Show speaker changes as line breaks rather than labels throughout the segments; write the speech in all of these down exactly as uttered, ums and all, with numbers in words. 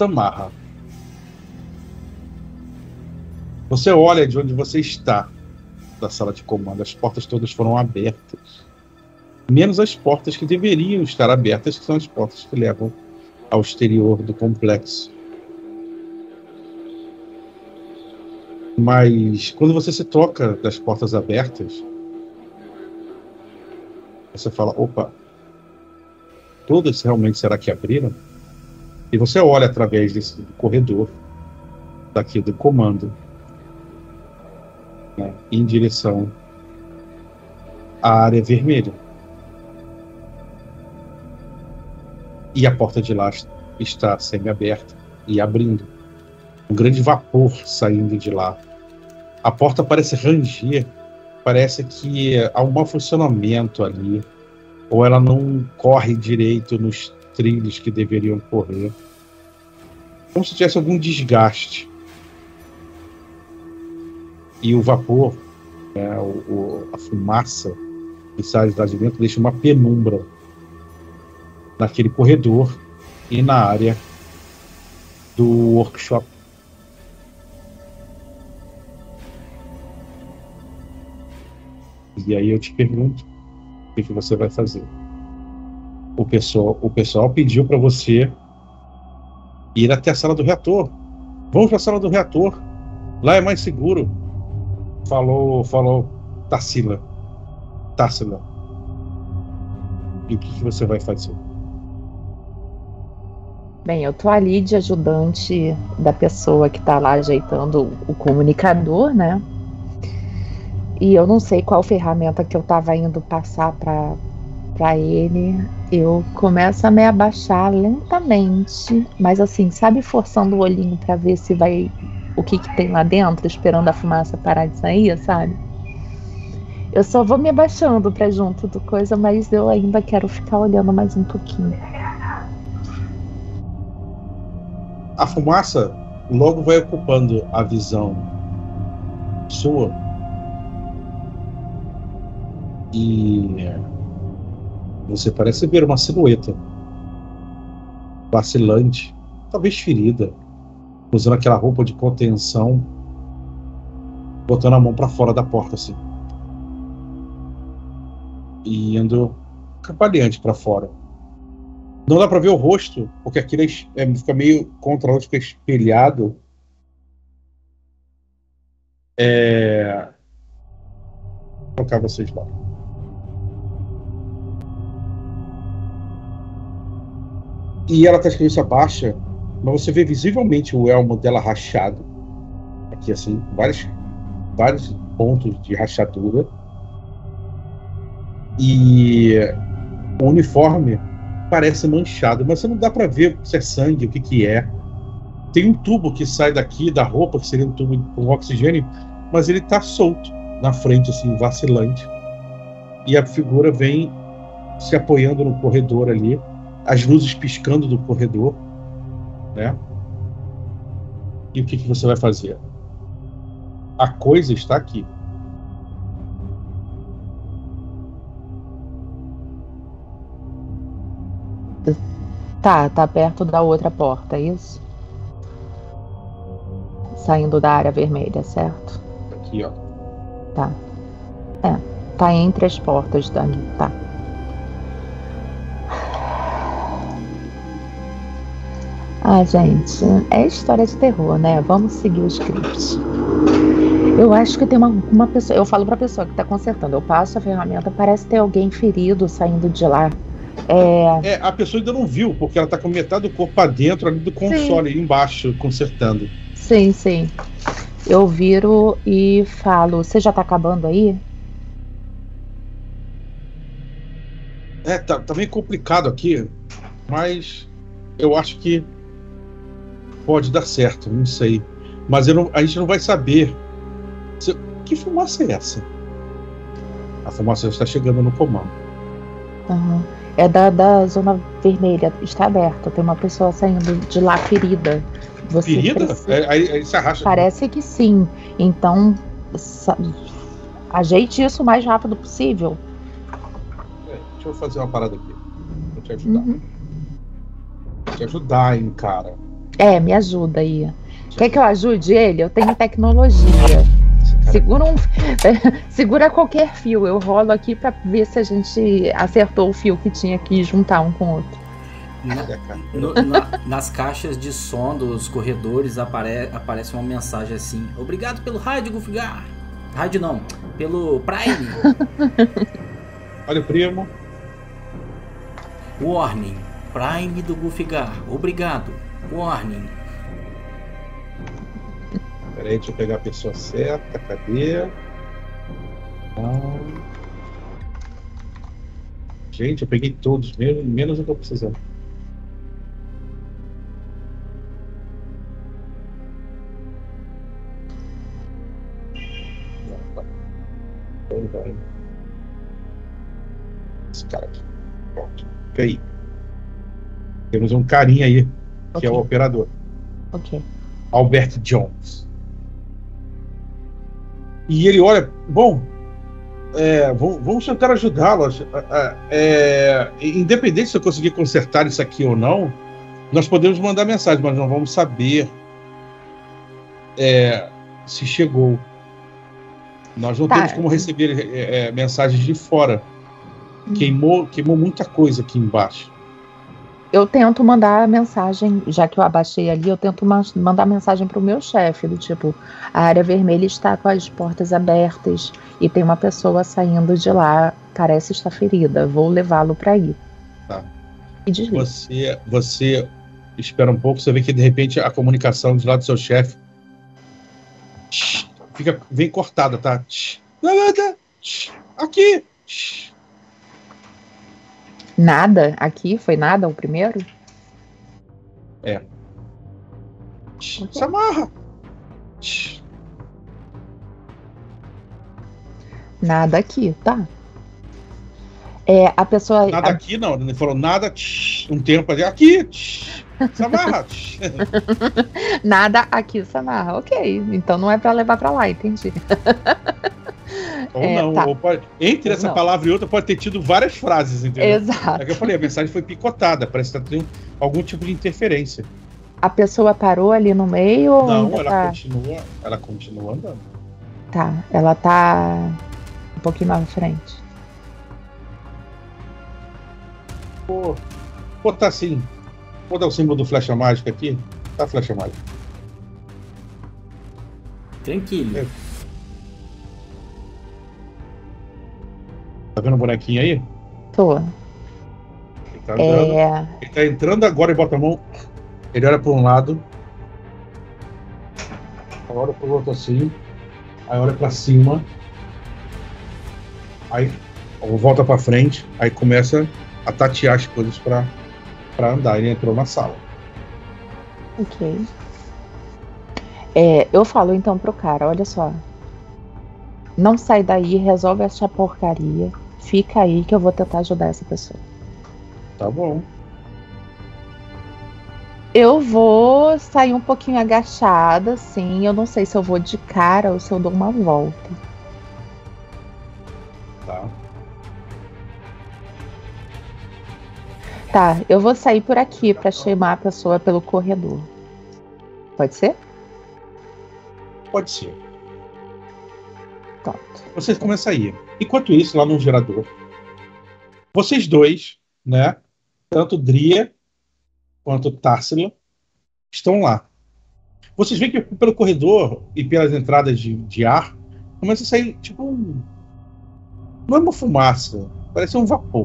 Samarra. Você olha de onde você está, da sala de comando. As portas todas foram abertas. Menos as portas que deveriam estar abertas, que são as portas que levam ao exterior do complexo. Mas quando você se toca das portas abertas, você fala, opa, todas realmente será que abriram? E você olha através desse corredor daqui do comando, né, em direção à área vermelha. E a porta de lá está semi-aberta e abrindo. Um grande vapor saindo de lá. A porta parece ranger, parece que há um mau funcionamento ali, ou ela não corre direito nos trilhos que deveriam correr. Como se tivesse algum desgaste. E o vapor, né, o, o, a fumaça que sai lá de dentro deixa uma penumbra naquele corredor e na área do workshop. E aí eu te pergunto, o que, que você vai fazer? O pessoal, o pessoal pediu para você ir até a sala do reator. Vamos para a sala do reator. Lá é mais seguro. Falou, falou Tarsila. Tarsila. E o que, que você vai fazer?
Bem, eu tô ali de ajudante da pessoa que tá lá ajeitando o comunicador, né? E eu não sei qual ferramenta que eu tava indo passar pra, pra ele. Eu começo a me abaixar lentamente, mas assim, sabe, forçando o olhinho pra ver se vai, o que que tem lá dentro, esperando a fumaça parar de sair, sabe? Eu só vou me abaixando pra junto do coisa, mas eu ainda quero ficar olhando mais um pouquinho.
A fumaça logo vai ocupando a visão sua. E você parece ver uma silhueta vacilante, talvez ferida, usando aquela roupa de contenção, botando a mão para fora da porta assim e indo cambaleante para fora. Não dá para ver o rosto, porque aquilo é, fica meio contra o fica espelhado. É... Vou colocar vocês lá. E ela tá de cabeça baixa, mas você vê visivelmente o elmo dela rachado. Aqui assim, vários, vários pontos de rachadura. E o uniforme parece manchado, mas você não dá para ver se é sangue, o que que é. Tem um tubo que sai daqui da roupa, que seria um tubo com oxigênio, mas ele tá solto na frente, assim, vacilante. E a figura vem se apoiando no corredor ali, as luzes piscando do corredor, né? E o que que você vai fazer? A coisa está aqui.
Tá, tá perto da outra porta, é isso? Saindo da área vermelha, certo?
Aqui, ó.
Tá. É, tá entre as portas dali, tá. Ah, gente, é história de terror, né? Vamos seguir o script. Eu acho que tem uma, uma pessoa, eu falo pra pessoa que tá consertando, eu passo a ferramenta, parece ter alguém ferido saindo de lá. É...
é, a pessoa ainda não viu, porque ela tá com metade do corpo pra dentro ali do console, ali embaixo, consertando.
Sim, sim. Eu viro e falo, você já tá acabando aí?
É, tá, tá meio complicado aqui, mas eu acho que pode dar certo, não sei. Mas eu não, a gente não vai saber. Se, que fumaça é essa? A fumaça já está chegando no comando.
Uhum. É da, da zona vermelha, está aberta. Tem uma pessoa saindo de lá ferida. Você
ferida?
Precisa...
É, aí, aí se arrasta.
Parece que sim. Então, ajeite isso o mais rápido possível.
É, deixa eu fazer uma parada aqui. Vou te ajudar.
Uhum.
Vou te ajudar, hein, cara.
É, me ajuda aí. Quer que eu ajude ele? Eu tenho tecnologia. Segura, um, segura qualquer fio. Eu rolo aqui pra ver se a gente acertou o fio que tinha que juntar um com o outro.
Na, no, na, nas caixas de som dos corredores apare, aparece uma mensagem assim: obrigado pelo rádio, Gulfigar. Rádio não, pelo Prime.
Olha o primo.
Warning, Prime do Gulfigar. Obrigado. Warning.
Peraí, deixa eu pegar a pessoa certa. Cadê? Ah. Gente, eu peguei todos, menos, menos o que eu precisava. Esse cara aqui. Pronto. Fica aí. Temos um carinha aí, que
okay.
é o operador.
Ok.
Albert Jones. E ele olha, bom, é, vamos tentar ajudá-lo. É, independente se eu conseguir consertar isso aqui ou não, nós podemos mandar mensagem, mas não vamos saber é, se chegou. Nós não tá. temos como receber é, é, mensagens de fora. Hum. Queimou, queimou muita coisa aqui embaixo.
Eu tento mandar mensagem, já que eu abaixei ali, eu tento mandar mensagem para o meu chefe, do tipo, a área vermelha está com as portas abertas e tem uma pessoa saindo de lá, parece estar ferida, vou levá-lo para aí.
Tá.
E desliga.
Você, você espera um pouco, você vê que de repente a comunicação de lá do seu chefe fica, vem cortada, tá? Aqui!
Nada? Aqui? Foi nada o primeiro?
É. Okay. Se amarra!
Nada aqui, tá? É, a pessoa...
Nada
a...
aqui não, ele falou nada, um tempo ali, aqui! Se amarra!
Nada aqui, se amarra. Ok, então não é pra levar pra lá, entendi.
Ou é, não, tá. ou pode, entre ou essa não. palavra e outra pode ter tido várias frases, entendeu?
Exato.
É que eu falei, a mensagem foi picotada, parece que tá tendo algum tipo de interferência.
A pessoa parou ali no meio ou
não, ela
tá...
continua, ela continua andando.
Tá, ela tá um pouquinho mais à frente.
Pô, pô, tá assim. Vou dar o símbolo do flecha mágica aqui. Tá a flecha mágica.
Tranquilo. É.
Tá vendo o bonequinho aí?
Tô.
Ele tá andando. É... Ele tá entrando agora e bota a mão. Ele olha para um lado. Olha pro outro assim. Aí olha para cima. Aí volta para frente. Aí começa a tatear as coisas para para andar. Ele entrou na sala.
Ok. É, eu falo então pro cara, olha só. Não sai daí, resolve essa porcaria. Fica aí que eu vou tentar ajudar essa pessoa.
Tá bom.
Eu vou sair um pouquinho agachada, assim. Eu não sei se eu vou de cara ou se eu dou uma volta.
Tá.
Tá, eu vou sair por aqui pra chamar a pessoa pelo corredor. Pode ser?
Pode ser.
Pronto.
Você começa a ir. Enquanto isso, lá no gerador, vocês dois, né? Tanto Dria quanto Tarsila estão lá. Vocês veem que pelo corredor e pelas entradas de, de ar começa a sair tipo um... Não é uma fumaça, parece um vapor.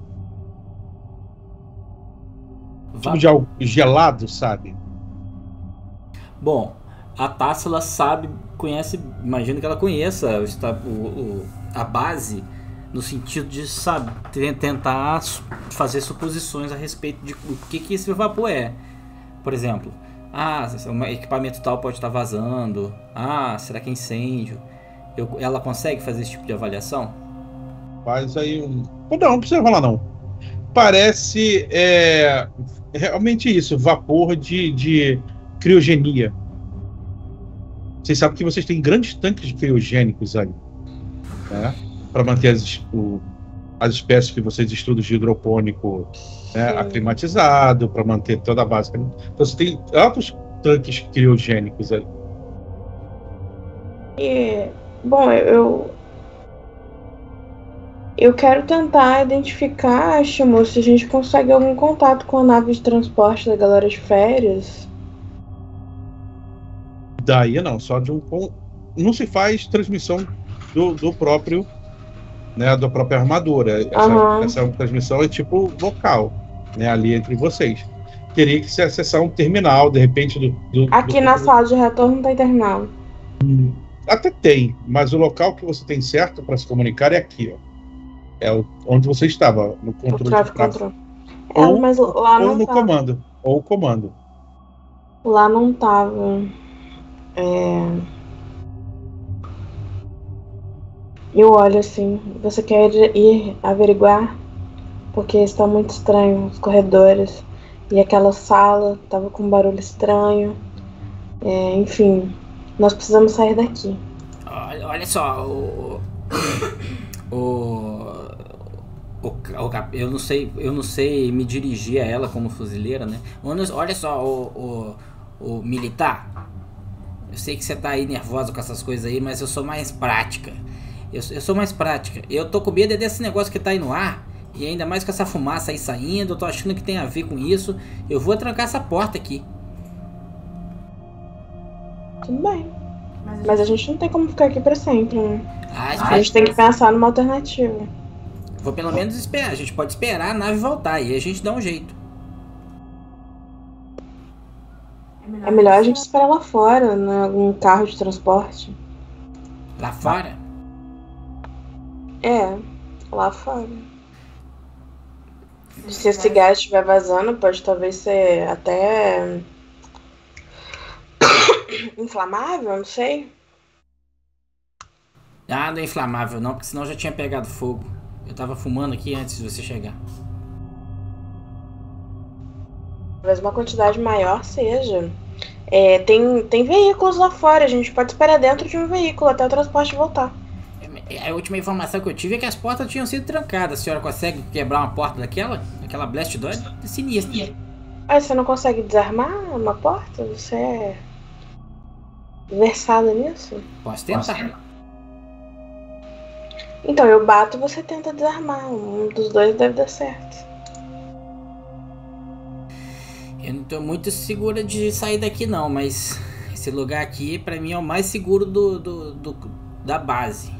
Va- tipo de algo gelado, sabe?
Bom, a Tarsila sabe, conhece, imagino que ela conheça o, o, a base no sentido de sabe, tentar fazer suposições a respeito de o que, que esse vapor é. Por exemplo, ah, um equipamento tal pode estar vazando. Ah, será que é incêndio? Eu, ela consegue fazer esse tipo de avaliação?
Faz aí um... Não, não precisa falar não. Parece é, realmente isso, vapor de, de criogenia. Vocês sabem que vocês têm grandes tanques criogênicos aí, né? Para manter as, o, as espécies que vocês estudam de hidropônico, né, aclimatizado para manter toda a base. Então você tem altos tanques criogênicos aí.
E, bom, eu eu quero tentar identificar, Shimu, se a gente consegue algum contato com a nave de transporte da galera de férias.
Daí não, só de um não se faz transmissão do, do próprio, né, da própria armadura. Essa,
uhum.
essa transmissão é tipo local, né, ali entre vocês. Teria que se acessar um terminal, de repente do, do
aqui
do...
na sala de retorno não tem terminal.
Hum, até tem, mas o local que você tem certo para se comunicar é aqui, ó. É o, onde você estava, no controle de tráfego.
Controle. É,
ou,
mas lá não
ou no
tava.
comando, ou o comando.
Lá não tava. É... Eu olho assim, você quer ir averiguar? Porque está muito estranho os corredores. E aquela sala tava com um barulho estranho. É, enfim, nós precisamos sair daqui.
Olha, olha só, o... o... O, o, eu não sei, eu não sei me dirigir a ela como fuzileira, né? Olha só, o, o, o militar. Eu sei que você tá aí nervosa com essas coisas aí, mas eu sou mais prática. Eu, eu sou mais prática. Eu tô com medo desse negócio que tá aí no ar. E ainda mais com essa fumaça aí saindo. Eu tô achando que tem a ver com isso. Eu vou trancar essa porta aqui.
Tudo bem. Mas a gente não tem como ficar aqui pra sempre, né?
Ah,
a gente tem que pensar numa alternativa.
Vou pelo menos esperar. A gente pode esperar a nave voltar e aí a gente dá um jeito.
É melhor a gente esperar lá fora, em algum carro de transporte.
Lá fora?
É, lá fora. Se esse gás estiver vazando, pode talvez ser até inflamável, não sei.
Ah, não é inflamável não, porque senão já tinha pegado fogo. Eu tava fumando aqui antes de você chegar.
Talvez uma quantidade maior seja. É, tem, tem veículos lá fora, a gente pode esperar dentro de um veículo até o transporte voltar.
A última informação que eu tive é que as portas tinham sido trancadas. A senhora consegue quebrar uma porta daquela? Aquela Blast Door é sinistra.
Ah, você não consegue desarmar uma porta? Você é versada nisso?
Posso tentar.
Então, eu bato e você tenta desarmar. Um dos dois deve dar certo.
Eu não tô muito segura de sair daqui não, mas esse lugar aqui pra mim é o mais seguro do, do, do da base.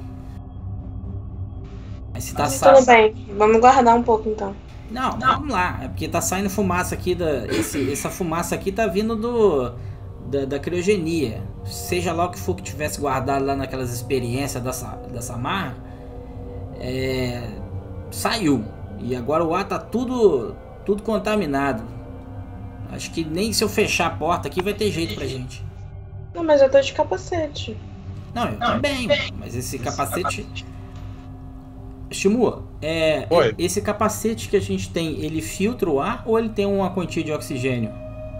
Mas se tá
Tudo
saindo...
bem, vamos guardar um pouco então.
Não, não, vamos lá. É porque tá saindo fumaça aqui da... Esse, essa fumaça aqui tá vindo do... Da, da criogenia. Seja lá o que for que tivesse guardado lá naquelas experiências da, da Samar, é, saiu. E agora o ar tá tudo, tudo contaminado. Acho que nem se eu fechar a porta aqui vai ter jeito pra gente.
Não, mas eu tô de capacete.
Não, eu também. Mas esse capacete... Shimua, é,
Oi.
esse capacete que a gente tem, ele filtra o ar ou ele tem uma quantia de oxigênio?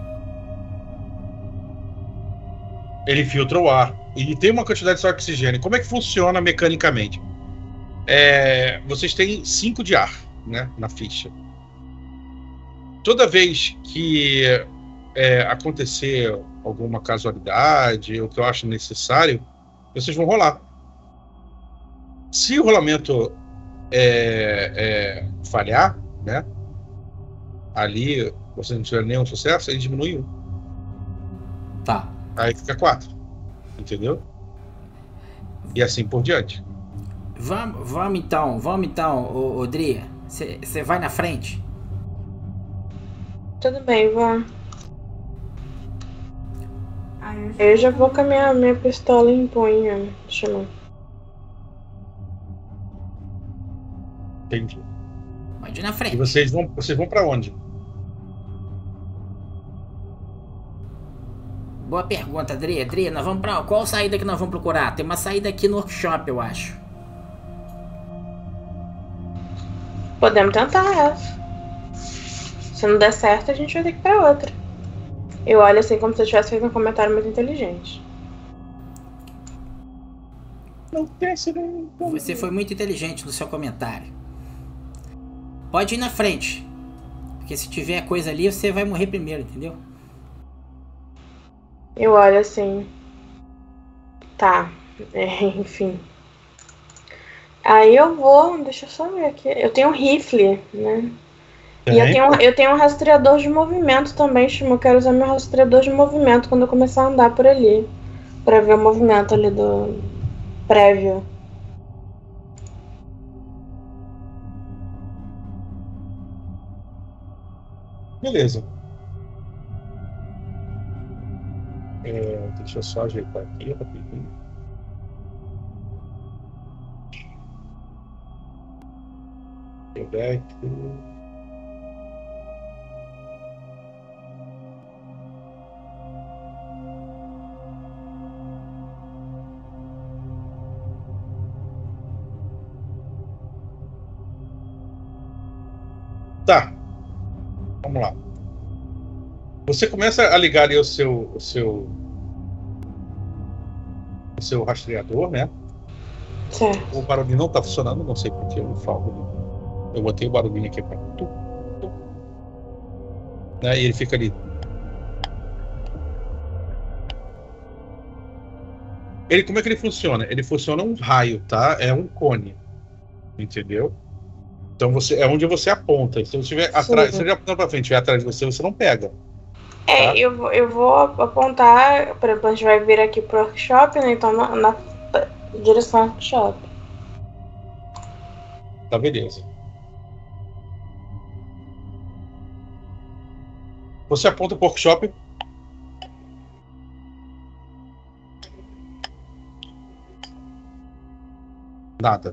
Ele filtra o ar. E tem uma quantidade de oxigênio. Como é que funciona mecanicamente? É, vocês têm cinco de ar, né, na ficha. Toda vez que é, acontecer alguma casualidade, ou que eu acho necessário, vocês vão rolar. Se o rolamento é, é, falhar, né, ali você não tiver nenhum sucesso, ele diminui um.
Tá.
Aí fica quatro. Entendeu? E assim por diante.
Vamos, vamos então, vamos então, ô, ô Dria. Você vai na frente?
Tudo bem, vou. Eu já vou com a minha, minha pistola em punho. Chama.
Entendi.
Pode ir na frente.
E vocês vão, vocês vão pra onde?
Boa pergunta, Dria. Dria, nós vamos pra qual saída que nós vamos procurar? Tem uma saída aqui no workshop, eu acho.
Podemos tentar essa. Se não der certo, a gente vai ter que ir pra outra. Eu olho assim como se eu tivesse feito um comentário muito inteligente.
Não pensa nem...
Você foi muito inteligente no seu comentário. pode ir na frente. Porque se tiver coisa ali, você vai morrer primeiro, entendeu?
Eu olho assim. Tá. É, enfim. Aí eu vou, deixa eu só ver aqui. Eu tenho um rifle, né? E eu tenho, eu tenho um rastreador de movimento também, Shimo. Eu quero usar meu rastreador de movimento quando eu começar a andar por ali. Pra ver o movimento ali do prévio.
Beleza. É, deixa eu só ajeitar aqui rapidinho. Quebec. Tá. Vamos lá. Você começa a ligar ali o seu, o seu, o seu rastreador, né?
Certo.
O barulhinho não tá funcionando, não sei porque eu não falo. Eu botei o barulhinho aqui para tu, tu, né? E ele fica ali. Ele, como é que ele funciona? Ele funciona um raio, tá? É um cone, entendeu? Então você é onde você aponta. Se você estiver atrás, se ele apontar para frente, estiver atrás de você, você não pega.
É,
tá?
eu, vou- eu vou apontar, por exemplo, a gente vai vir aqui pro workshop, né? Então na, na direção ao workshop.
Tá, beleza. Você aponta pro workshop. Nada.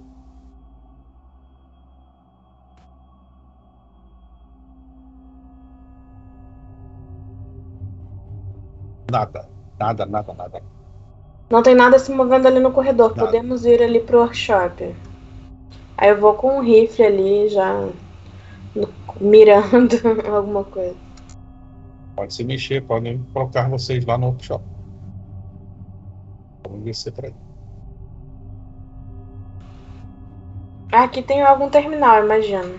Nada. Nada, nada, nada.
Não tem nada se movendo ali no corredor.
Nada.
Podemos ir ali pro workshop. Aí eu vou com um rifle ali já no- mirando alguma coisa.
Pode se mexer, podem colocar vocês lá no workshop. Vamos descer para aí.
Aqui tem algum terminal, imagino.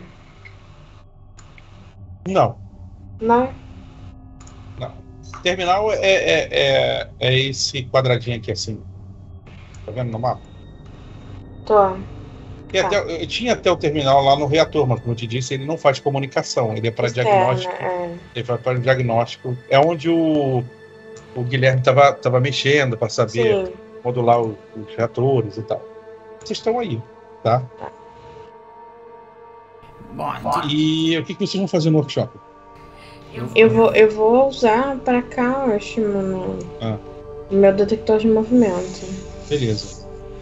Não,
Não?
não. Terminal é, é, é, é esse quadradinho aqui assim. Tá vendo no mapa?
Tô.
E
Tá.
até, eu tinha até o terminal lá no reator, mas como eu te disse, ele não faz comunicação, ele é para
Externa,
diagnóstico.
é.
Ele vai para diagnóstico. É onde o, o Guilherme estava tava mexendo para saber
Sim.
modular o- os reatores e tal. Vocês estão aí, tá?
Bom, então,
E o que, que vocês vão fazer no workshop?
Eu vou, eu vou usar pra cá, eu acho, mano.
Ah.
Meu detector de movimento.
Beleza.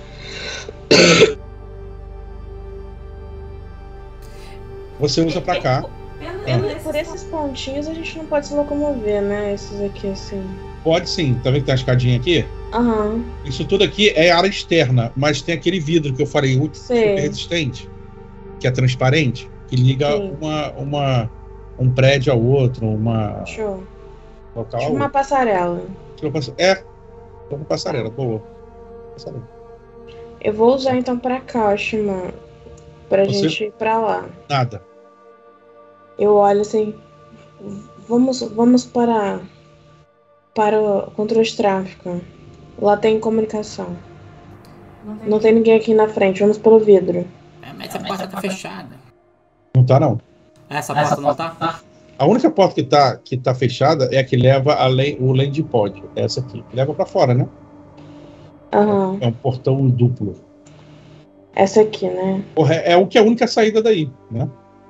Você usa para cá.
Pelo- Por esses pontinhos a gente não pode se locomover, né? Esses aqui, assim.
Pode sim. Tá vendo que tem uma escadinha aqui?
Aham.
Isso tudo aqui é área externa, mas tem aquele vidro que eu falei, ultra
Sei.
super resistente, que é transparente, que liga
Sim.
uma, uma, um prédio ao outro, uma
Show.
local
Tipo
ao
uma
outro.
passarela.
Tipo, pass- É, uma passarela, boa. Passarela.
Eu vou usar então pra cá, Shimon. Pra
Você-
gente ir pra lá.
Nada.
Eu olho assim. Vamos, vamos para. Para o controle de tráfego. Lá tem comunicação. Não tem ninguém aqui na frente. Vamos pelo vidro.
é, mas essa porta tá fechada.
Não tá, não.
Essa porta não tá?
A única porta que tá, que tá fechada é a que leva além, o land pod. É essa aqui. Que leva pra fora, né?
Aham.
É um portão duplo.
Essa aqui, né?
Porra, É o que é a única saída daí, né?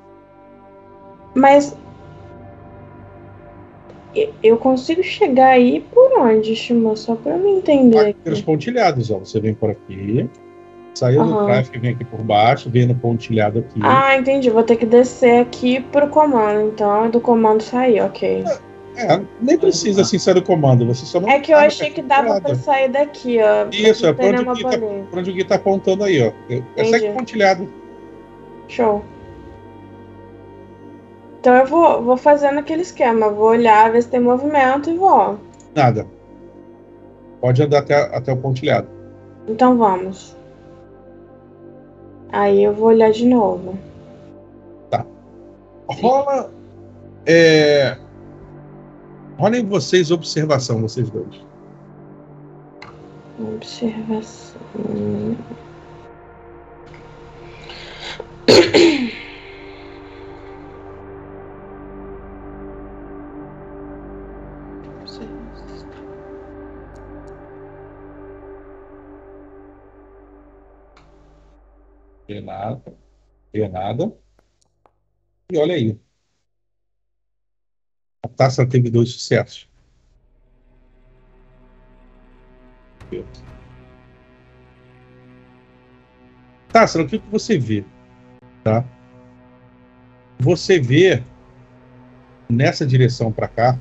Mas. e- Eu consigo chegar aí por onde, Shimon? Só pra eu me entender
Aqui pelos
aqui.
pontilhados, ó. Você vem por aqui, saiu do
Aham.
tráfego, vem aqui por baixo, vem no pontilhado aqui.
Ah, entendi. Vou ter que descer aqui pro comando, então. Do comando sair, ok.
É, nem precisa assim sair do comando, você só não.
É que eu
sabe
achei que
é
dava pra
pontilhado.
sair daqui, ó.
Isso, é
Não
pra
tem
onde, o
nenhuma
Gui tá,
bolinha.
pra onde o Gui tá apontando aí, ó. É segue
Entendi.
pontilhado.
Show. Então eu vou, vou fazendo aquele esquema. Vou olhar, ver se tem movimento e vou.
Nada. Pode andar até, até o pontilhado.
Então vamos. Aí eu vou olhar de novo.
Tá. Rola. É... Rolem vocês observação, vocês dois.
Observação.
Vê nada. Vê nada. E olha aí. A taça teve dois sucessos. Taça, o que que você vê? Tá? Você vê nessa direção para cá,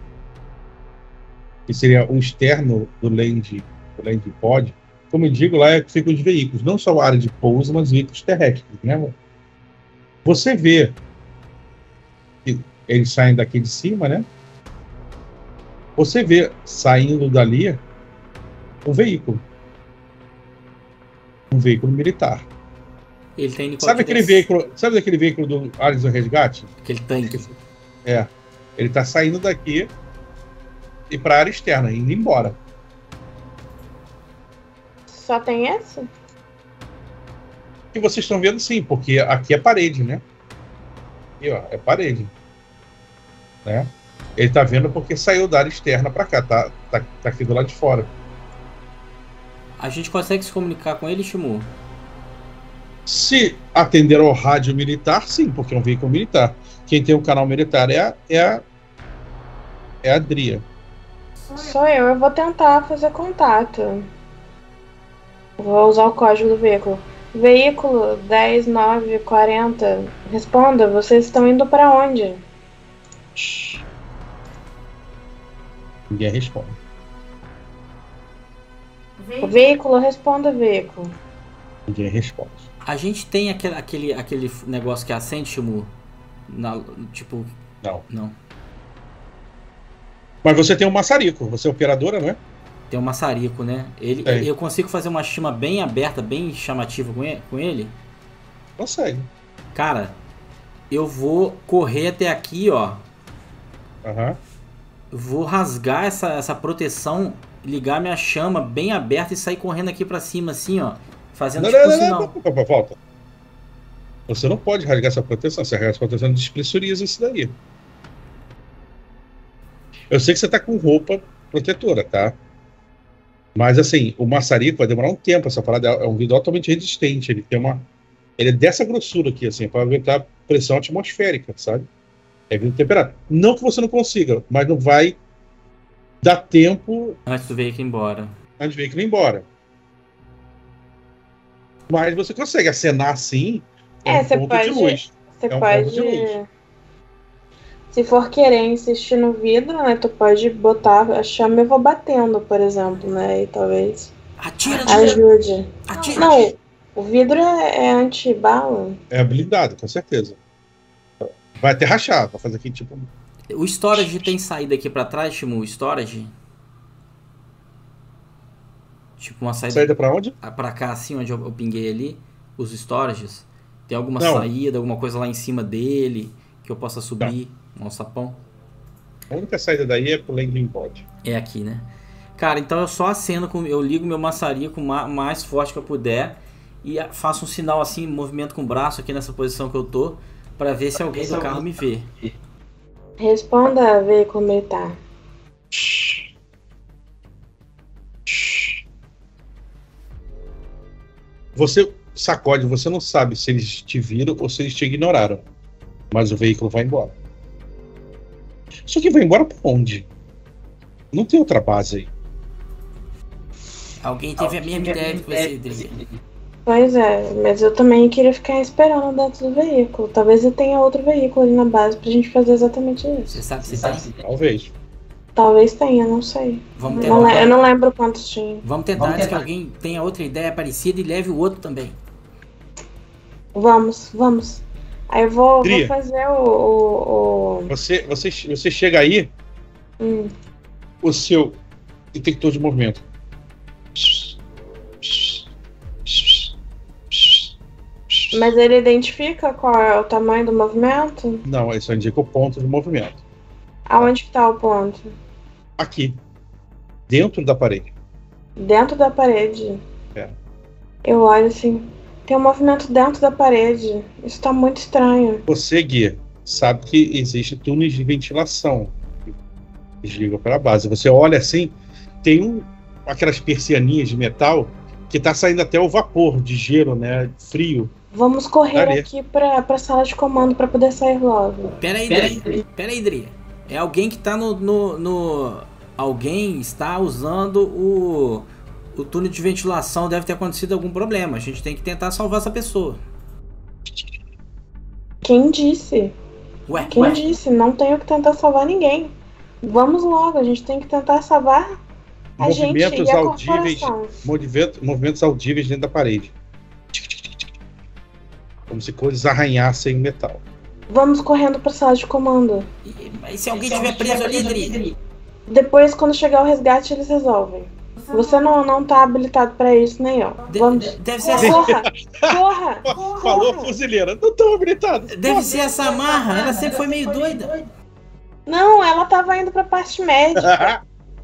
que seria o externo do land, do land pod, como eu digo, lá é que ficam os veículos, não só a área de pouso, mas veículos terrestres, né? Você vê que eles saem daqui de cima, né? Você vê saindo dali um veículo. Um veículo militar.
Ele tem
Sabe aquele
desse...
veículo, sabe aquele veículo do Áreas do Resgate?
Aquele tanque.
É. Ele tá saindo daqui e para a área externa, indo embora.
Só tem esse?
E vocês estão vendo sim, porque aqui é parede, né? Aqui, ó, é parede. Né? Ele tá vendo porque saiu da área externa para cá, tá, tá, tá aqui do lado de fora.
A gente consegue se comunicar com ele, Shimu?
Se atender ao rádio militar, sim, porque é um veículo militar. Quem tem o canal militar é a, é a, é a Dria.
Sou eu, eu vou tentar fazer contato. Vou usar o código do veículo. Veículo dez nove quarenta. Responda, vocês estão indo para onde?
Ninguém responde.
O veículo, responda, veículo.
Ninguém responde.
A gente tem aquele, aquele, aquele negócio que acende, Shimu? Na, tipo...
Não.
Não.
Mas você tem um maçarico, você é operadora, não é?
Tem um maçarico, né? Ele,
Tem.
eu consigo fazer uma chama bem aberta, bem chamativa com ele, com ele?
Consegue.
Cara, eu vou correr até aqui, ó.
Aham.
Vou rasgar essa, essa proteção, ligar minha chama bem aberta e sair correndo aqui pra cima, assim, ó. Fazendo
Não,
tipo
não,
um
não,
sinal.
não, não, não, volta. Você não pode rasgar essa proteção. Se rasgar essa proteção, despressuriza isso daí. Eu sei que você tá com roupa protetora, tá? Mas assim, o maçarico vai demorar um tempo. Essa parada é um vidro altamente resistente. Ele tem uma. Ele é dessa grossura aqui, assim, para aguentar pressão atmosférica, sabe? É vidro temperado. Não que você não consiga, mas não vai dar tempo
Antes do veículo ir embora.
antes do veículo ir embora. Mas você consegue acenar assim.
É,
um
você
ponto
pode.
de luz.
Você
É um ponto de
pode.
luz.
Se for querer insistir no vidro, né? Tu pode botar a chama e eu vou batendo, por exemplo, né? E talvez
Atira, atira,
ajude.
atira.
Não, o vidro é, é anti-bala.
É blindado, com certeza. Vai até rachar, vai fazer aqui tipo.
O storage tem saída aqui pra trás, Shimu? O storage? Tipo uma saída,
Saída pra onde?
pra cá, assim, onde eu, eu pinguei ali. Os storages. Tem alguma
Não.
saída, alguma coisa lá em cima dele que eu possa subir? Um alçapão?
A única saída daí é pro landing pod.
É aqui, né? Cara, então eu só aceno, com, eu ligo meu maçarico o ma- mais forte que eu puder e a- faço um sinal assim, movimento com o braço aqui nessa posição que eu tô, pra ver se alguém do carro me vê.
Responda, veículo militar.
Você sacode, você não sabe se eles te viram ou se eles te ignoraram. Mas o veículo vai embora. Só que vai embora pra onde? Não tem outra base aí.
Alguém teve a mesma ideia que você, Dri.
Pois é, mas eu também queria ficar esperando dentro do veículo. Talvez eu tenha outro veículo ali na base pra gente fazer exatamente isso.
Você sabe se tem?
Talvez.
Talvez tenha, não sei.
Vamos
Não le-
tentar,
eu não lembro quantos tinha.
vamos tentar antes que alguém tenha outra ideia parecida e leve o outro também.
Vamos, vamos. Aí eu vou, vou
Dri.
fazer o. o, o-
Você, você, você chega aí,
Hum,
o seu detector de movimento.
Mas ele identifica qual é o tamanho do movimento?
Não, ele só indica o ponto do movimento.
Aonde que tá o ponto?
Aqui. Dentro da parede.
Dentro da parede?
É.
Eu olho assim, tem um movimento dentro da parede. Isso tá muito estranho.
Você, Gui, sabe que existe túneis de ventilação que desligam pela base. Você olha assim, tem um, aquelas persianinhas de metal que tá saindo até o vapor de gelo, né? Frio.
Vamos correr
Ali.
aqui pra, pra sala de comando pra poder sair logo.
Pera aí, Dri. Pera aí, Dri. É alguém que tá no, no, no... Alguém está usando o... O túnel de ventilação. Deve ter acontecido algum problema. A gente tem que tentar salvar essa pessoa.
Quem disse?
Ué,
Quem
ué.
disse? Não tenho que tentar salvar ninguém. Vamos logo, a gente tem que tentar salvar a gente
Movimentos
e a
audíveis,
corporação.
movimento, movimentos audíveis dentro da parede. Como se coisas arranhassem o metal.
Vamos correndo pra sala de comando.
E, mas se alguém estiver preso ali, Dri?
Depois, quando chegar o resgate, eles resolvem. Você não, não tá habilitado pra isso, nem eu.
De-
Vamos.
Deve ser essa...
Corra! Corra!
Ó, falou, fuzileira. Não estão habilitados.
Deve ser essa Marra. Ela sempre foi meio doida.
Não, ela tava indo pra parte médica.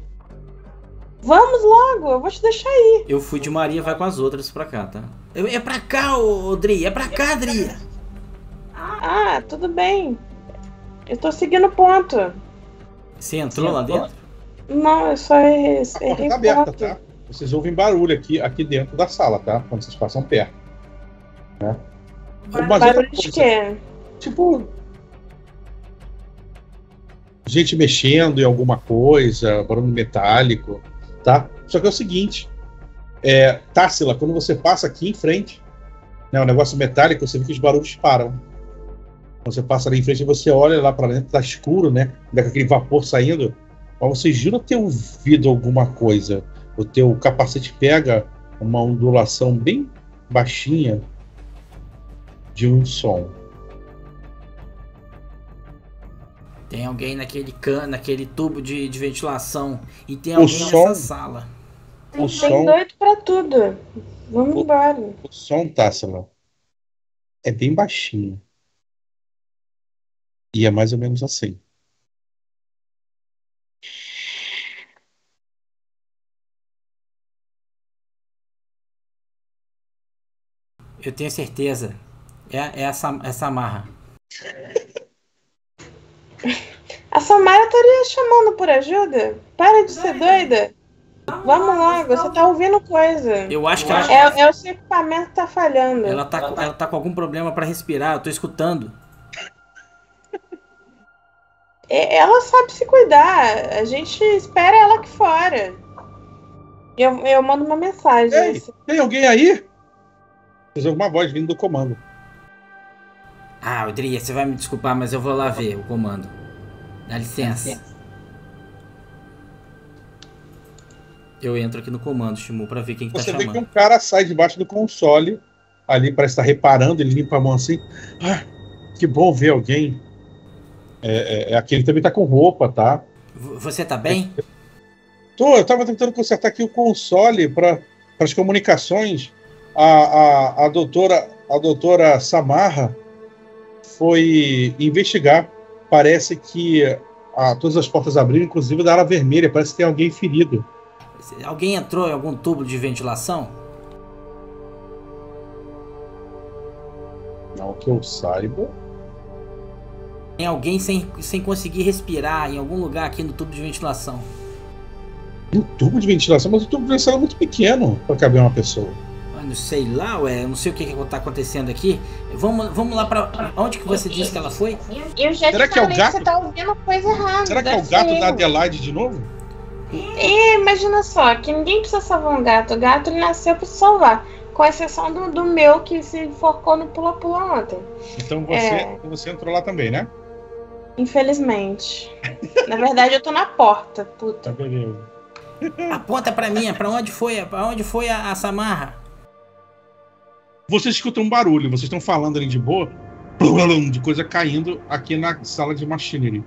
Vamos logo, eu vou te deixar aí.
Eu fui de Maria, vai com as outras pra cá, tá? Eu- É pra cá, ô, Dri. É pra cá, Dri.
Ah, tudo bem. Eu tô seguindo o ponto.
Você entrou lá dentro?
Não, eu só errei,
A porta
errei
tá
o
aberta,
ponto.
tá? Vocês ouvem barulho aqui, aqui dentro da sala, tá? Quando vocês passam perto. Né? Mas outra
Barulho de
coisa,
quê?
tipo, gente mexendo em alguma coisa, barulho metálico, tá? Só que é o seguinte, é, Társila, quando você passa aqui em frente, né, o negócio metálico, você vê que os barulhos param. Quando você passa ali em frente, você olha lá pra dentro, tá escuro, né? Com aquele vapor saindo. Mas você jura ter ouvido alguma coisa. O teu capacete pega uma ondulação bem baixinha de um som.
Tem alguém naquele can, naquele tubo de, de ventilação. E tem
O
alguém
som-
nessa sala.
O
Tem
som,
doido pra tudo. Vamos
O-
embora.
o som, Tássila, é bem baixinho. E é mais ou menos assim.
Eu tenho certeza. É, é essa, essa Marra.
A Samara estaria chamando por ajuda? Para de ser doida. Vamos logo, você tá ouvindo coisa.
Eu acho que ela,
É, é o seu equipamento que tá falhando.
ela, tá, com- ela tá com algum problema pra respirar. Eu tô escutando.
É, ela sabe se cuidar. A gente espera ela aqui fora. Eu, eu mando uma mensagem.
Ei, tem alguém aí? Vocês ouvem uma voz vindo do comando.
Ah, Odria, você vai me desculpar, mas eu vou lá ver o comando. Dá licença. Eu entro aqui no comando, Shimu, pra ver quem que tá
Você vê que
chamando.
um cara sai debaixo do console, ali parece estar reparando, ele limpa a mão assim. Ah, que bom ver alguém. É, é, é aquele também tá com roupa, tá?
V- Você tá bem?
Tô, eu tava tentando consertar aqui o console para as comunicações. A, a, a doutora a doutora Samarra foi investigar. Parece que a, todas as portas abriram, inclusive da área vermelha. Parece que tem alguém ferido.
Alguém entrou em algum tubo de ventilação?
Não que eu saiba.
Tem alguém sem, sem conseguir respirar em algum lugar aqui no tubo de ventilação?
Um tubo de ventilação, mas o tubo de ventilação é muito pequeno para caber uma pessoa.
Eu não sei lá, ué, eu não sei o que que tá acontecendo aqui. Vamos, vamos lá pra... Onde que você disse que ela foi?
Eu já
Será
te
que é o
falei
gato?
você tá ouvindo coisa errada.
Será que é o
deve
gato
ser
da
eu.
Adelaide de novo?
É, imagina só, que ninguém precisa salvar um gato. O gato ele nasceu pra se salvar. Com exceção do, do meu, que se enforcou no pula-pula ontem.
Então você,
É.
você entrou lá também, né?
Infelizmente. Na verdade, eu tô na porta, puta.
Tá, beleza.
Aponta pra mim, pra onde foi, pra onde foi a, a Samarra?
Vocês escutam um barulho, vocês estão falando ali de boa, de coisa caindo aqui na sala de machinery.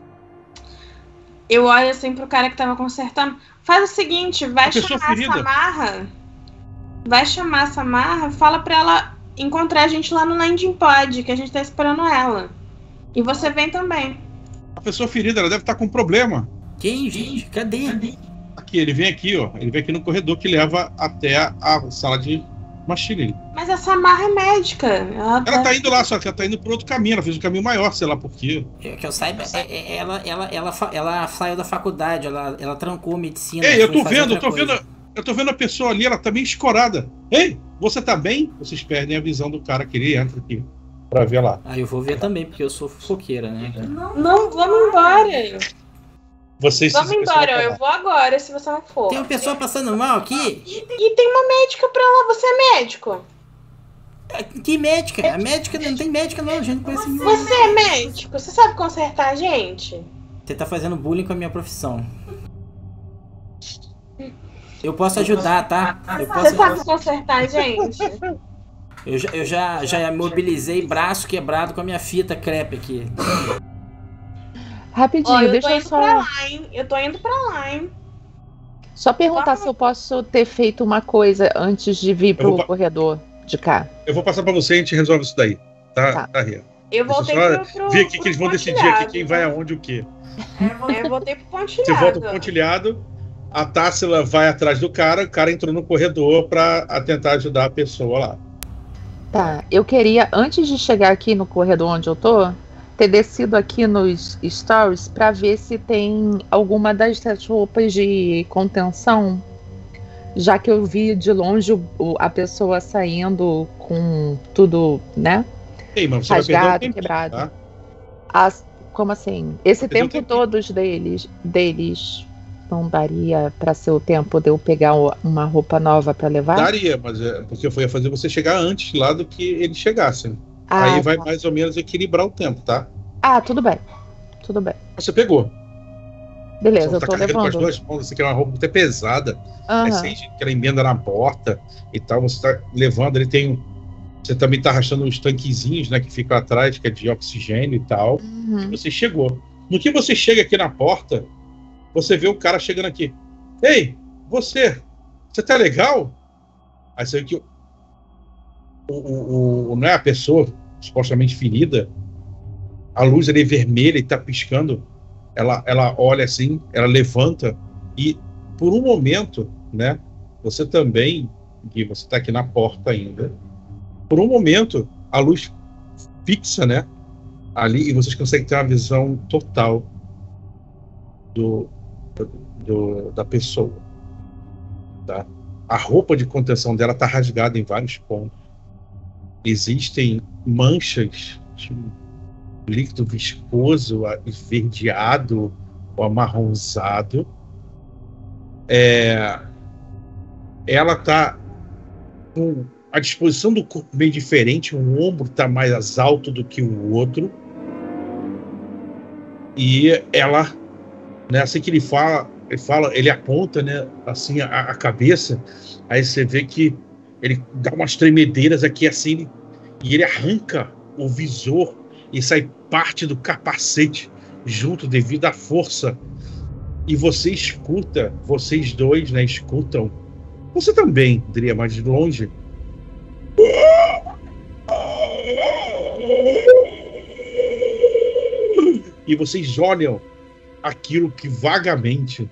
Eu olho assim pro cara que tava consertando. Faz o seguinte, vai
A pessoa
chamar
ferida.
a Samarra. Vai chamar a Samarra, fala pra ela encontrar a gente lá no Landing Pod, que a gente tá esperando ela. E você vem também.
A pessoa ferida, ela deve estar com um problema.
Quem, gente? Cadê?
Aqui, ele vem aqui, ó. Ele vem aqui no corredor que leva até a, a sala de Machine.
Mas a Samara é médica. Ela,
ela tá indo lá, só que ela tá indo por outro caminho. Ela fez um caminho maior, sei lá por quê.
Que, que eu saiba, é, é, ela, ela, ela, ela saiu da faculdade, ela, ela trancou medicina.
Ei, eu tô vendo, eu tô vendo, eu tô vendo a pessoa ali, ela tá meio escorada. Ei, você tá bem? Vocês perdem a visão do cara que ele entra aqui pra ver lá.
Ah, eu vou ver também, porque eu sou fofoqueira, né?
Não, não vamos embora.
Vocês
vamos embora, eu vou agora, se você não for.
Tem uma pessoa passando mal aqui?
E tem uma médica pra lá, você é médico?
Que médica? A médica não tem médica não, a gente não conhece ninguém.
Você é médico? Você sabe consertar a gente?
Você tá fazendo bullying com a minha profissão. Eu posso ajudar, tá? Eu posso...
Você sabe consertar a gente?
Eu já, eu já, já mobilizei braço quebrado com a minha fita crepe aqui.
Rapidinho,
Ó, eu
deixa
tô
eu
indo
só...
pra lá, hein? Eu tô indo pra lá, hein?
Só perguntar se eu posso ter feito uma coisa antes de vir pro
vou...
corredor de cá.
Eu vou passar pra você e a gente resolve isso daí. Tá, tá. tá Ria.
Eu voltei
só
pro, pro
ver aqui
pro
que eles vão decidir aqui quem vai aonde o quê.
Eu voltei pro pontilhado.
Você volta pro pontilhado, a Tássila vai atrás do cara, o cara entrou no corredor pra a tentar ajudar a pessoa lá.
Tá, eu queria, antes de chegar aqui no corredor onde eu tô, ter descido aqui nos stories pra ver se tem alguma das roupas de contenção, já que eu vi de longe o, a pessoa saindo com tudo, né?
Ei, mas você
rasgado,
vai perder um tempinho,
quebrado.
Tá?
As, como assim? Esse
Vai perder
tempo
um tempinho.
todos deles, deles não daria pra ser o tempo de eu pegar uma roupa nova pra levar?
Daria, mas é porque eu ia fazer você chegar antes lá do que eles chegassem.
Ah,
Aí vai
tá.
mais ou menos equilibrar o tempo, tá?
Ah, tudo bem. Tudo bem.
Você pegou.
Beleza,
Você
eu
tá
tô
carregando com as
levando.
duas mãos, você quer uma roupa até pesada. Aí
Aham.
você aquela emenda na porta e tal, você tá levando, ele tem um. Você também tá arrastando uns tanquezinhos, né, que ficam atrás, que é de oxigênio e tal.
Uhum.
Você chegou. No que você chega aqui na porta, você vê o cara chegando aqui. Ei, você, você tá legal? Aí você vê que o, o, o, o, não é a pessoa supostamente ferida, a luz ali é vermelha e tá piscando, ela, ela olha assim, ela levanta e por um momento, né, você também, Gui, você tá aqui na porta ainda, por um momento a luz fixa, né, ali e vocês conseguem ter uma visão total do, do da pessoa, tá? A roupa de contenção dela tá rasgada em vários pontos, existem manchas de líquido viscoso, esverdeado ou amarronzado. É, ela tá com a disposição do corpo bem diferente, um ombro está mais alto do que o outro, e ela, né, assim que ele fala, ele fala, ele aponta, né, assim a, a cabeça, aí você vê que ele dá umas tremedeiras aqui assim, e ele arranca o visor e sai parte do capacete junto devido à força, e você escuta, vocês dois, né, escutam, você também, diria, mais de longe, e vocês olham aquilo que vagamente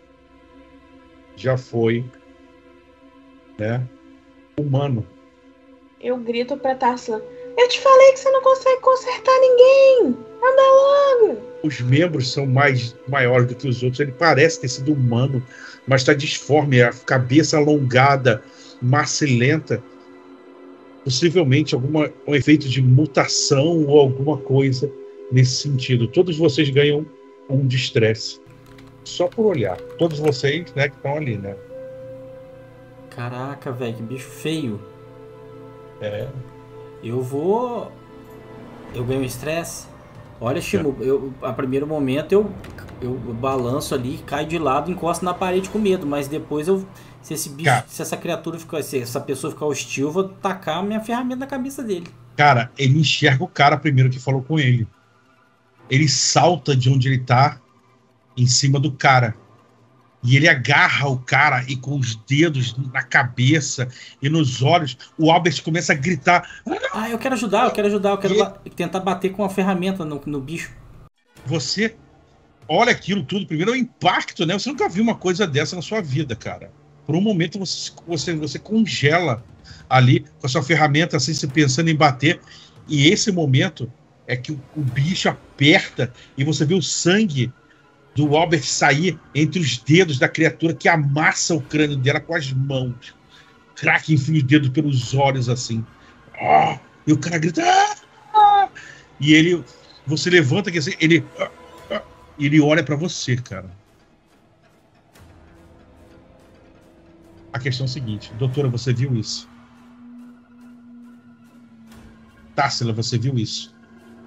já foi, né, humano.
Eu grito pra Tássila. Eu te falei que você não consegue consertar ninguém. Anda logo.
Os membros são mais maiores do que os outros. Ele parece ter sido humano, mas está disforme, a cabeça alongada, macilenta. Possivelmente algum um efeito de mutação ou alguma coisa nesse sentido. Todos vocês ganham um de estresse. Só por olhar. Todos vocês, né, que estão ali, né?
Caraca, velho, que bicho feio.
É.
Eu vou... Eu ganho estresse. Olha, Shimu, eu, a primeiro momento eu, eu balanço ali, caio de lado, encosto na parede com medo, mas depois eu... Se esse bicho,
Cara,
se essa criatura ficar, se essa pessoa ficar hostil, eu vou tacar a minha ferramenta na cabeça dele.
Cara, ele enxerga o cara primeiro que falou com ele. Ele salta de onde ele tá em cima do cara. E ele agarra o cara e com os dedos na cabeça e nos olhos, o Albert começa a gritar.
Ah, eu quero ajudar, eu quero ajudar, eu quero
E-
ba- tentar bater com a ferramenta no, no bicho.
Você olha aquilo tudo, primeiro é o impacto, né? Você nunca viu uma coisa dessa na sua vida, cara. Por um momento você, você, você congela ali com a sua ferramenta, assim, se pensando em bater. E esse momento é que o, o bicho aperta e você vê o sangue do Albert sair entre os dedos da criatura que amassa o crânio dela com as mãos. Crack, enfia os dedos pelos olhos, assim. Ah! E o cara grita. Ah! E ele, você levanta aqui assim, ele, ah! Ah! E ele olha pra você, cara. A questão é a seguinte, doutora, você viu isso? Társila, você viu isso?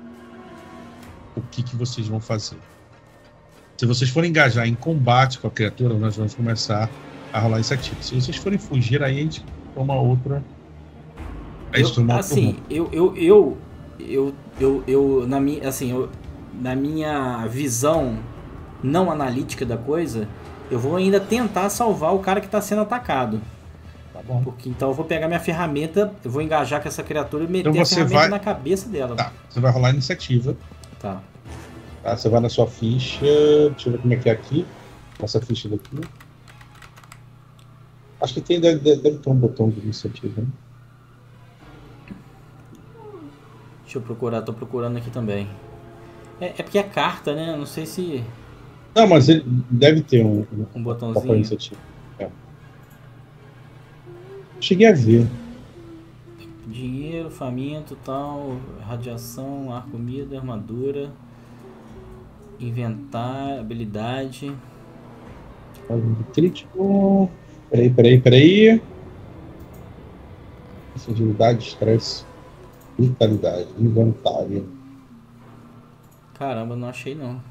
O que, que vocês vão fazer? Se vocês forem engajar em combate com a criatura, nós vamos começar a rolar iniciativa. Se vocês forem fugir, aí a gente toma outra. A gente
Eu,
toma outro
assim,
rumo.
eu, eu, eu, eu, eu, eu, na minha, assim, eu, na minha visão não analítica da coisa, eu vou ainda tentar salvar o cara que está sendo atacado.
Tá bom.
Porque, então eu vou pegar minha ferramenta, eu vou engajar com essa criatura e meter
Então
a
você
ferramenta
vai-
na cabeça dela.
Tá, você vai rolar iniciativa.
Tá.
Tá? Você vai na sua ficha. Deixa eu ver como é que é aqui. Essa ficha daqui. Acho que tem, deve, deve ter um botão de iniciativa, né?
Deixa eu procurar, tô procurando aqui também. É, é porque é carta, né? Não sei se
Não, mas ele deve ter um, um
um
botão de
botãozinho.
iniciativa. É. Cheguei a ver.
Dinheiro, faminto, tal, radiação, ar, comida, armadura, inventar, habilidade.
Crítico. Peraí, peraí, peraí. Agilidade, estresse, vitalidade, inventário.
Caramba, não achei não.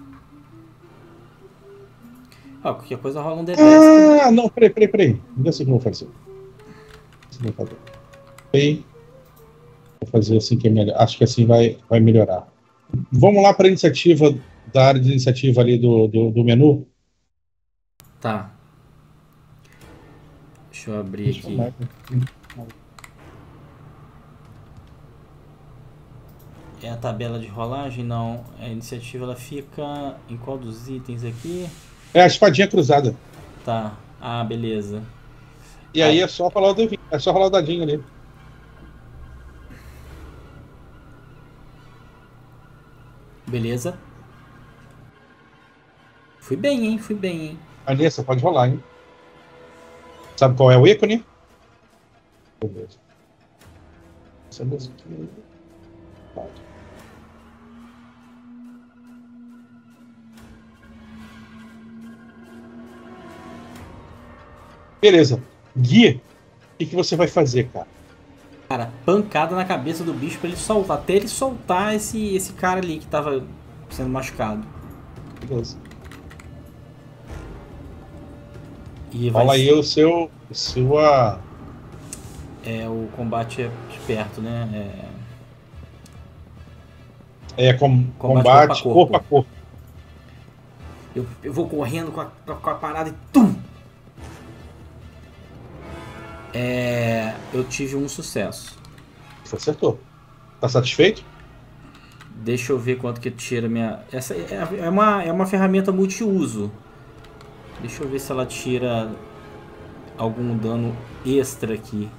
Ó, qualquer coisa rola um D dez.
Ah, não, peraí, peraí, peraí. Não sei como eu vou fazer. Assim que eu vou fazer. Peraí. Vou fazer assim que é melhor. Acho que assim vai, vai melhorar. Vamos lá para a iniciativa da área de iniciativa ali do, do, do menu.
Tá. Deixa eu abrir
Deixa eu
aqui.
ver.
É a tabela de rolagem? Não. A iniciativa ela fica em qual dos itens aqui?
É a espadinha cruzada.
Tá. Ah, beleza.
E aí é só rolar o D vinte, é só rolar o dadinho ali.
Beleza. Fui bem, hein? Fui bem, hein?
Vanessa, pode rolar, hein? Sabe qual é o ícone? Beleza. Essa musiquinha. Pode. Beleza. Gui, o que, que você vai fazer, cara?
Cara, pancada na cabeça do bicho pra ele soltar. Até ele soltar esse, esse cara ali que tava sendo machucado.
Beleza.
E vai
Fala aí
ser-
o seu. Sua.
É, o combate é de perto, né?
É, com,
Combate
combate
corpo a
corpo a
corpo.
corpo.
É, eu, eu vou correndo com a, com a parada e tum! É, eu tive um sucesso.
Você acertou. Tá satisfeito?
Deixa eu ver quanto que tira minha... Essa é, é, uma, é uma ferramenta multiuso. Deixa eu ver se ela tira algum dano extra aqui.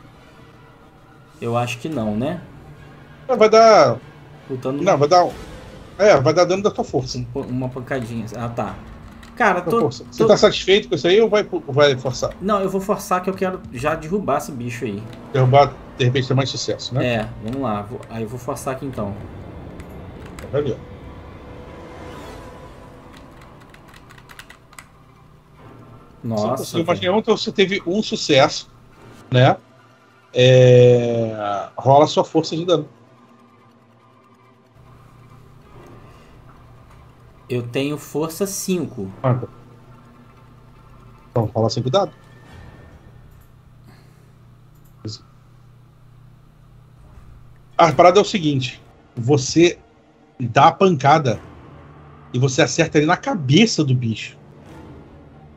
Eu acho que não, né?
Não, vai dar.
O dano,
Não, vai dar. É, vai dar dano da tua força.
um- uma pancadinha. Ah, tá. Cara,
Da
tô,
força. Você
tô-
tá satisfeito com isso aí ou vai, vai forçar?
Não, eu vou forçar que eu quero já derrubar esse bicho aí.
Derrubar, de repente, ter mais sucesso, né?
É, vamos lá. Vou- aí eu vou forçar aqui então.
Vai ver.
Nossa.
Você imaginei
velho.
ontem você teve um sucesso, né? É, rola a sua força de dano.
Eu tenho força cinco.
Manda. Então, rola cinco dados. A parada é o seguinte: você dá a pancada e você acerta ele na cabeça do bicho.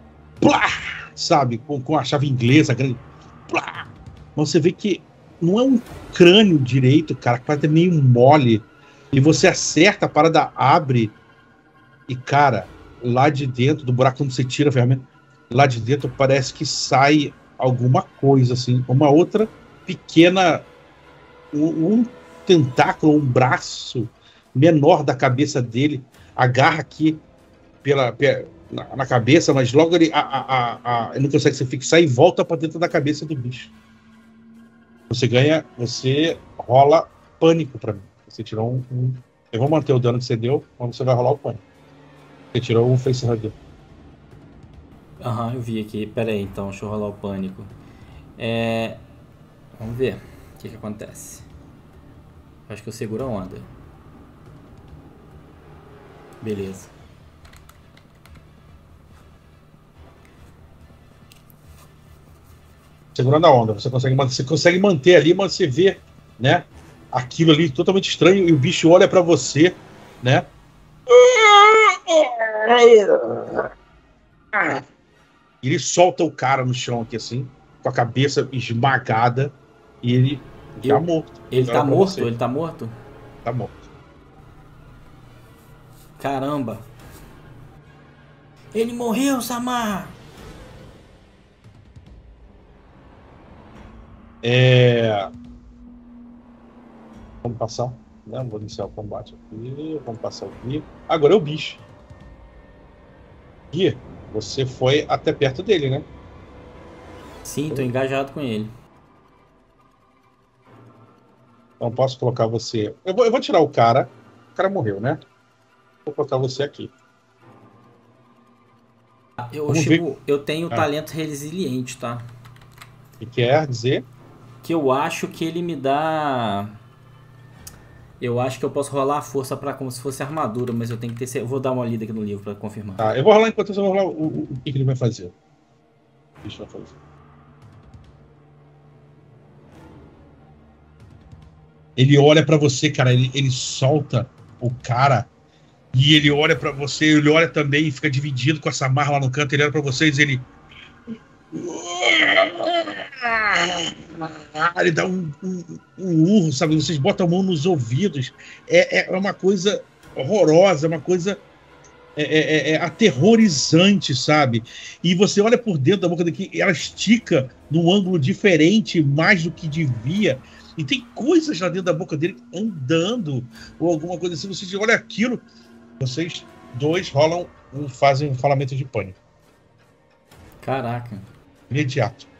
sabe? Com, com a chave inglesa grande. Plá! Mas você vê que não é um crânio direito, cara, que parece meio mole. E você acerta, a parada abre. E, cara, lá de dentro do buraco, quando você tira a ferramenta, lá de dentro parece que sai alguma coisa, assim. Uma outra pequena... Um, um tentáculo, um braço menor da cabeça dele, agarra aqui pela, pela, na, na cabeça, mas logo ele, a, a, a, ele não consegue se fixar e volta para dentro da cabeça do bicho. Você ganha, você rola pânico para mim. Você tirou um, um. Eu vou manter o dano que você deu, mas você vai rolar o pânico. Você tirou um facehugger.
Aham, eu vi aqui. Pera aí, então, deixa eu rolar o pânico. É... Vamos ver o que, que acontece. Acho que eu seguro a onda. Beleza.
Segurando a onda, você consegue, você consegue manter ali, mas você vê, né, aquilo ali totalmente estranho e o bicho olha pra você, né? E ele solta o cara no chão aqui assim, com a cabeça esmagada e ele já
Eu,
morto.
Ele tá morto?
Você.
Ele tá morto?
Tá morto.
Caramba. Ele morreu, Samar!
É... Vamos passar, né? Vou iniciar o combate aqui. Vamos passar aqui. Agora é o bicho. Gui, você foi até perto dele, né?
Sim, tô engajado com ele.
Então posso colocar você... Eu vou, eu vou tirar o cara. O cara morreu, né? Vou colocar você aqui.
Eu, Chico, eu tenho ah. talento resiliente, tá?
E quer dizer?
Que eu acho que ele me dá... Eu acho que eu posso rolar a força para como se fosse armadura, mas eu tenho que ter... Eu vou dar uma lida aqui no livro para confirmar.
Tá, eu vou rolar enquanto eu vou rolar o, o, o que ele vai fazer. Deixa eu fazer. Ele olha pra você, cara, ele, ele solta o cara e ele olha pra você, ele olha também e fica dividido com essa marra lá no canto, ele olha pra vocês e ele... Ele dá um, um, um urro, sabe? Vocês botam a mão nos ouvidos. É, é uma coisa horrorosa, é uma coisa é, é, é aterrorizante, sabe? E você olha por dentro da boca daqui, ela estica num ângulo diferente, mais do que devia. E tem coisas lá dentro da boca dele andando, ou alguma coisa assim. Vocês olham aquilo, vocês dois rolam, fazem um falamento de pânico.
Caraca.
Imediato.